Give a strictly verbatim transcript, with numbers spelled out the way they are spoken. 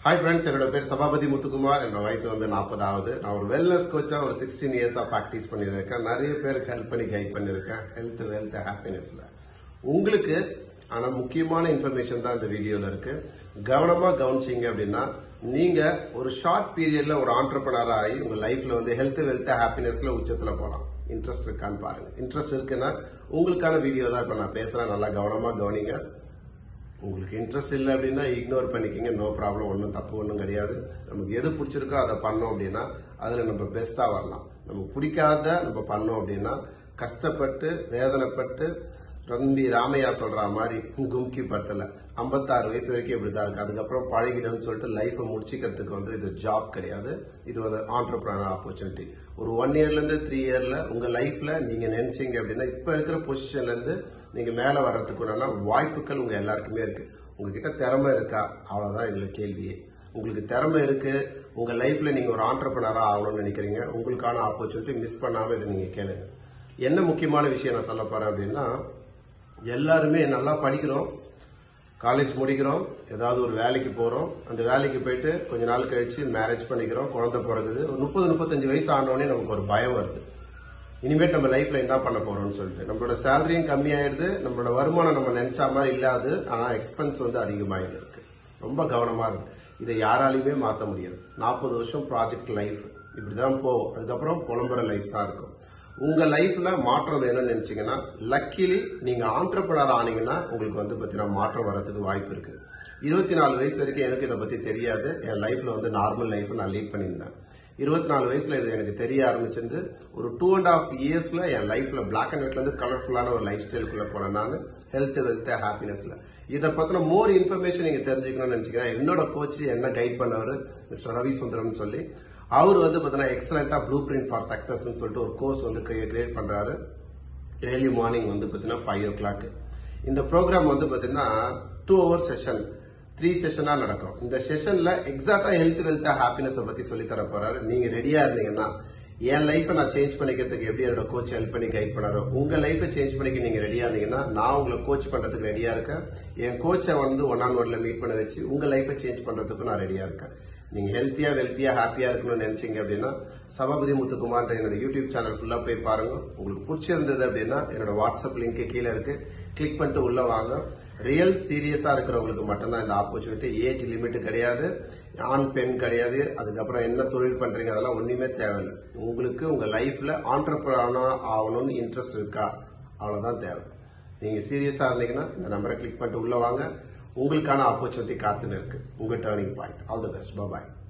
Hi friends, என்னோட பேர் சபாபதி முத்துக்குமார். என்னோட வயசு வந்து நாற்பது ஆகுது. நான் ஒரு வெல்னஸ் கோச்சா ஒரு சிக்ஸ்டீன் இயர்ஸா பிராக்டிஸ் பண்ணியிருக்கேன். நிறைய பேருக்கு ஹெல்ப் பண்ணி கைட் பண்ணியிருக்கேன். ஹெல்த் வெல்த் ஹாப்பினஸ்ல உங்களுக்கு ஆனா முக்கியமான இன்ஃபர்மேஷன் தான் இந்த வீடியோல இருக்கு. கவனமா கவனிச்சீங்க அப்படின்னா நீங்க ஒரு ஷார்ட் பீரியட்ல ஒரு ஆண்டர்பிரனர் ஆகி உங்க லைஃப்ல வந்து ஹெல்த் வெல்த் ஹாப்பினஸ்ல உச்சத்துல போலாம். இன்ட்ரெஸ்ட் இருக்கான்னு பாருங்க. இன்ட்ரெஸ்ட் இருக்குன்னா உங்களுக்கான வீடியோ தான் இப்ப நான் பேசுறேன். நல்லா கவனமா கவனிங்க. உங்களுக்கு இன்ட்ரெஸ்ட் இல்லை அப்படின்னா இக்னோர் பண்ணிக்கிங்க. No problem. ஒன்றும் தப்பு ஒன்றும் கிடையாது. நமக்கு எது பிடிச்சிருக்கோ அதை பண்ணோம் அப்படின்னா அதுல நம்ம பெஸ்டா வரலாம். நமக்கு பிடிக்காத நம்ம பண்ணோம் அப்படின்னா கஷ்டப்பட்டு வேதனைப்பட்டு ரம்பி ராமையா சொல்ற மாதிரி கும்கி படத்துல ஐம்பத்தாறு வயசு வரைக்கும் இப்படிதான் இருக்கு. அதுக்கப்புறம் பழகிடும்னு சொல்லிட்டு லைஃபை முடிச்சுக்கிறதுக்கு வந்து இது ஜாப் கிடையாது. இது வந்து ஆண்டர்பிரனர் ஆப்பர்ச்சுனிட்டி. ஒரு ஒன் இயர்ல இருந்து த்ரீ இயர்ல உங்க லைஃப்ல நீங்க நினைச்சீங்க அப்படின்னா இப்ப இருக்கிற பொசிஷன்ல இருந்து நீங்க மேல வர்றதுக்குன்னா வாய்ப்புகள் உங்க எல்லாருக்குமே இருக்கு. உங்ககிட்ட திறமை இருக்கா? அவ்வளவுதான் இதுல கேள்வியே. உங்களுக்கு திறமை இருக்கு. உங்க லைஃப்ல நீங்க ஒரு ஆண்டர்பிரனரா ஆகணும்னு நினைக்கிறீங்க. உங்களுக்கான ஆப்பர்ச்சுனிட்டி மிஸ் பண்ணாம இதை நீங்க கேளுங்க. என்ன முக்கியமான விஷயம் நான் சொல்ல போறேன் அப்படின்னா எல்லாருமே நல்லா படிக்கிறோம், காலேஜ் முடிக்கிறோம், ஏதாவது ஒரு வேலைக்கு போறோம். அந்த வேலைக்கு போயிட்டு கொஞ்ச நாள் கழிச்சு மேரேஜ் பண்ணிக்கிறோம், குழந்தை பிறகுது. ஒரு முப்பது முப்பத்தஞ்சு வயசு ஆனோடனே நமக்கு ஒரு பயம் வருது. இனிமேட் நம்ம லைஃப்ல என்ன பண்ண போறோம்னு சொல்லிட்டு நம்மளோட சேலரியும் கம்மி ஆயிடுது, நம்மளோட வருமானம் நம்ம நினைச்ச மாதிரி இல்லாது, ஆனா எக்ஸ்பென்ஸ் வந்து அதிகமாயிட்டு இருக்கு. ரொம்ப கவனமா இருக்கு. இதை யாராலையுமே மாற்ற முடியாது. நாற்பது வருஷம் ப்ராஜெக்ட் லைஃப் இப்படிதான் போகும். அதுக்கப்புறம் புலம்புற லைஃப் தான் இருக்கும். உங்க லைஃப்ல மாற்றம் வேணும்னு நினைச்சீங்கன்னா லக்கிலி நீங்க ஆண்டர்பிரனர் ஆனீங்கன்னா உங்களுக்கு வந்து பாத்தீங்கன்னா மாற்றம் வரதுக்கு வாய்ப்பு இருக்கு. இருபத்தி நாலு வயசு வரைக்கும் எனக்கு இதை பத்தி தெரியாது. என் லைஃப்ல வந்து நார்மல் லைஃப் நான் லீட் பண்ணியிருந்தேன். இருபத்தி நாலு வயசுல இது எனக்கு தெரிய ஆரம்பிச்சிருந்து ஒரு டூ அண்ட் ஹாஃப் இயர்ஸ்ல என் லைஃப்ல பிளாக் அண்ட் ஒயிட்ல இருந்து கலர்ஃபுல்லான ஒரு லைஃப் ஸ்டைலுக்குள்ள போனேன். நான் ஹெல்த் வெல்த் ஹாப்பினஸ்ல இதை பத்தின மோர் இன்ஃபர்மேஷன் நீங்க தெரிஞ்சுக்கணும்னு நினைச்சீங்கன்னா என்னோட கோச் என்ன கைட் பண்ணவர் மிஸ்டர் ரவி சுந்தரம் சொல்லி அவர் வந்து பாத்தீங்கன்னா எக்ஸலண்டா ப்ளூ பிரிண்ட் ஃபார் சக்சஸ் சொல்லிட்டு ஒரு கோர்ஸ் வந்து கிரியேட் பண்றாரு. ஏர்லி மார்னிங் வந்து பாத்தீங்கன்னா ஃபைவ் ஓ கிளாக் இந்த ப்ரோக்ராம் வந்து பாத்தீங்கன்னா டூ ஹவர் செஷன் த்ரீ செஷனா நடக்கும். இந்த செஷன்ல எக்ஸாக்டா ஹெல்த் வெல்த் ஹாப்பினஸ் பத்தி சொல்லி தர போறாரு. நீங்க ரெடியா இருந்தீங்கன்னா என் லைஃபை நான் சேஞ்ச் பண்ணிக்கிறதுக்கு எப்படி என்னோட கோச் ஹெல்ப் பண்ணி கைட் பண்ணாரோ உங்க லைஃபை சேஞ்ச் பண்ணிக்க நீங்க ரெடியா இருந்தீங்கன்னா நான் உங்களை கோச் பண்றதுக்கு ரெடியா இருக்கேன். என் கோச்சை வந்து ஒன் ஆன் ஒன்ல மீட் பண்ண வச்சு உங்க லைஃபை சேஞ்ச் பண்றதுக்கு நான் ரெடியா இருக்கேன். நீங்க ஹெல்த்தியா வெல்த்தியா ஹாப்பியா இருக்கணும்னு நினைச்சீங்க அப்படின்னா சபாபதி முத்துக்குமார் என்னோட யூடியூப் சேனல் ஃபுல்லா போய் பாருங்க. உங்களுக்கு பிடிச்சிருந்தது அப்படின்னா என்னோட வாட்ஸ்அப் லிங்க் கீழே இருக்கு, கிளிக் பண்ணிட்டு உள்ள வாங்க. ரியல் சீரியஸா இருக்கிறவங்களுக்கு மட்டும்தான் இந்த ஆப்பர்ச்சுனிட்டி. ஏஜ் லிமிட் கிடையாது, ஆண் பெண் கிடையாது. அதுக்கப்புறம் என்ன தொழில் பண்றீங்க அதெல்லாம் ஒண்ணுமே தேவையில்லை. உங்களுக்கு உங்க லைஃப்ல ஆண்டர்பிரனர் ஆகணும்னு இன்ட்ரெஸ்ட் இருக்கா? அவ்வளவுதான் தேவை. நீங்க சீரியஸா இருந்தீங்கன்னா இந்த நம்பரை கிளிக் பண்ணிட்டு உள்ள வாங்க. உங்களுக்கான ஆப்பர்ச்சுனிட்டி காத்துன்னு இருக்கு. உங்க turning point. All the best. Bye bye.